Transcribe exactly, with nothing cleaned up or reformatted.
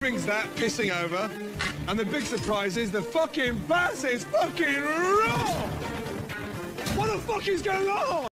brings that pissing over, and the big surprise is the fucking bass is fucking raw! What the fuck is going on?